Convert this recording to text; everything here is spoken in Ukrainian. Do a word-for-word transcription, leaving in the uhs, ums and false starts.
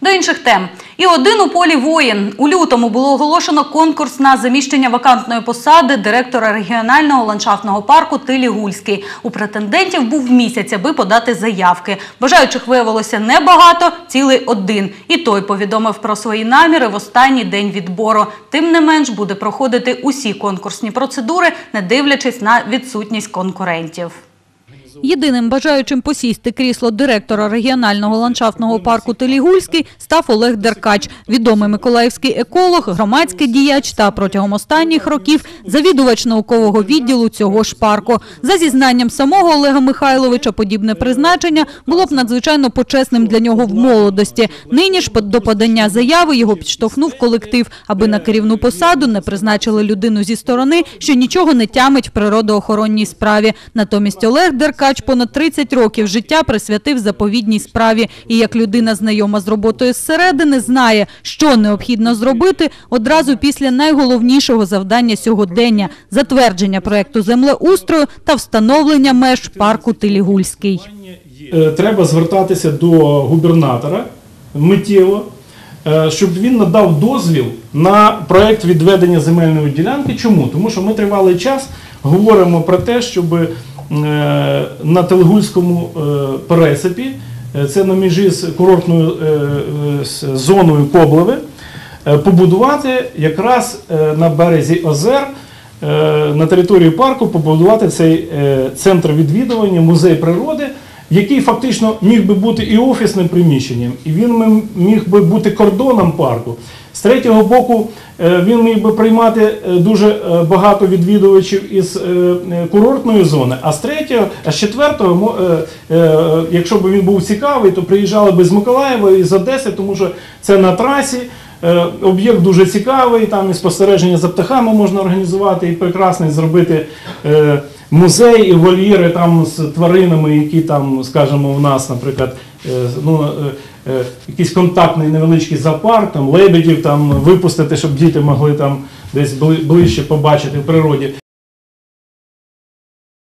До інших тем. І один у полі воїн. У лютому було оголошено конкурс на заміщення вакантної посади директора регіонального ландшафтного парку Тилі-Гульський. У претендентів був місяць, аби подати заявки. Бажаючих виявилося небагато, цілий один. І той повідомив про свої наміри в останній день відбору. Тим не менш, буде проходити усі конкурсні процедури, не дивлячись на відсутність конкурентів. Єдиним бажаючим посісти крісло директора регіонального ландшафтного парку Тилі-Гульський став Олег Деркач, відомий миколаївський еколог, громадський діяч та протягом останніх років завідувач наукового відділу цього ж парку. За зізнанням самого Олега Михайловича, подібне призначення було б надзвичайно почесним для нього в молодості. Нині ж до подання заяви його підштовхнув колектив, аби на керівну посаду не призначили людину зі сторони, що нічого не тямить в природоохоронній справі. Натомість Олег Деркач понад тридцять років життя присвятив заповідній справі і як людина знайома з роботою зсередини знає, що необхідно зробити одразу після найголовнішого завдання сьогодення – затвердження проєкту землеустрою та встановлення меж парку Тилі-Гульський. Треба звертатися до губернатора миттєво, щоб він надав дозвіл на проєкт відведення земельної ділянки. Чому? Тому що ми тривалий час говоримо про те, щоб на Тилі-Гульському пересипі, це на межі з курортною зоною Коблеве, побудувати якраз на березі озер, на території парку, побудувати цей центр відвідування, музей природи, який фактично міг би бути і офісним приміщенням, і він міг би бути кордоном парку. З третього боку, він міг би приймати дуже багато відвідувачів із курортної зони, а з третього, а з четвертого, якщо б він був цікавий, то приїжджали б з Миколаєва і з Одеси, тому що це на трасі, об'єкт дуже цікавий, там і спостереження за птахами можна організувати, і прекрасний зробити музей і вольєри там з тваринами, які там, скажімо, у нас, наприклад, ну, якийсь контактний невеличкий зоопарк, там лебедів там випустити, щоб діти могли там десь ближче побачити в природі.